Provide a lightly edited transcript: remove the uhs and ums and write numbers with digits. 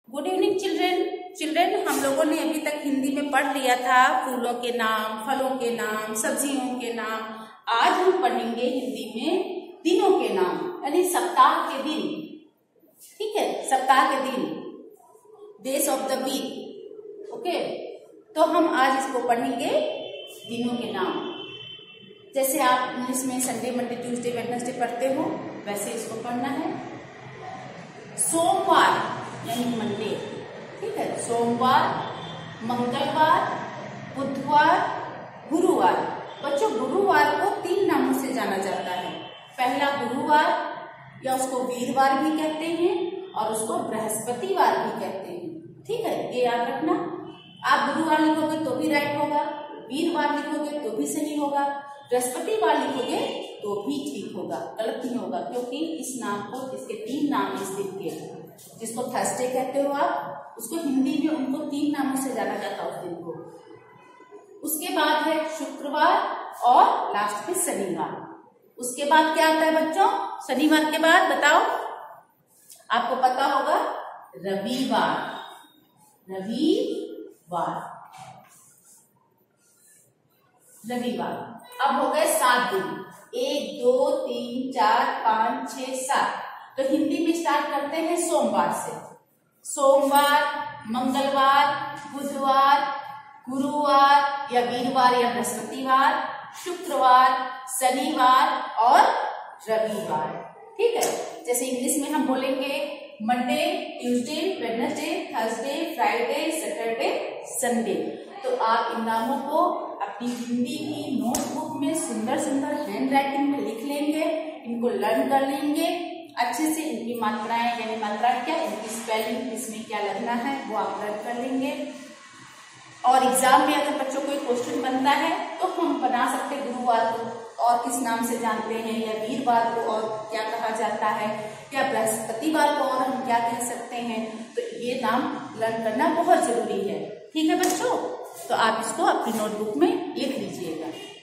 Good evening children हम लोगों ने अभी तक हिंदी में पढ़ लिया था फूलों के नाम, फलों के नाम, सब्जियों के नाम। आज हम पढ़ेंगे हिंदी में दिनों के नाम, यानी सप्ताह के दिन। ठीक है, सप्ताह के दिन, days of the week. Okay, तो हम आज इसको पढ़ेंगे दिनों के नाम। जैसे आप इंग्लिश में संडे, मंडे, ट्यूसडे, वेडनेसडे पढ़ते हो, वैसे इसको पढ़ना है। सोमवार यानी मंडे, ठीक है। सोमवार, मंगलवार, बुधवार, गुरुवार। बच्चों, गुरुवार को 3 नामों से जाना जाता है। पहला गुरुवार, या उसको वीरवार भी कहते हैं और उसको बृहस्पतिवार भी कहते हैं। ठीक है, ये याद रखना। आप गुरुवार लिखोगे तो भी राइट होगा, वीरवार लिखोगे तो भी सही होगा, बृहस्पतिवार लिखोगे तो भी ठीक होगा, गलत नहीं होगा। क्योंकि इस नाम को, इसके 3 नाम इस दिन के, जिसको थर्सडे कहते हो आप, उसको हिंदी में उनको 3 नामों से जाना जाता है उस दिन को। उसके बाद है शुक्रवार और लास्ट में शनिवार। उसके बाद क्या आता है बच्चों? शनिवार के बाद बताओ, आपको पता होगा, रविवार। अब हो गए 7 दिन, 1 2 3 4 5 6 7। तो हिंदी में स्टार्ट करते हैं सोमवार से। सोमवार, मंगलवार, बुधवार, गुरुवार या वीरवार या बृहस्पतिवार, शुक्रवार, शनिवार और रविवार। ठीक है, जैसे इंग्लिश में हम बोलेंगे Monday, Tuesday, Wednesday, Thursday, Friday, Saturday, Sunday. तो आप इन नामों को अपनी हिंदी की नोटबुक में सुंदर सुंदर हैंड राइटिंग में लिख लेंगे, इनको लर्न कर लेंगे अच्छे से। इनकी मात्राएं, यानी मात्रा क्या, इनकी स्पेलिंग, इसमें क्या लगना है, वो आप लर्न कर लेंगे। और एग्जाम में अगर बच्चों को क्वेश्चन बनता है तो हम बना सकते हैं गुरुवार को और किस नाम से जानते हैं, या वीरवार को और क्या कहा जाता है, या बृहस्पतिवार को और हम क्या कह सकते हैं। तो ये नाम लर्न करना बहुत जरूरी है। ठीक है बच्चों, तो आप इसको अपनी नोटबुक में लिख लीजिएगा।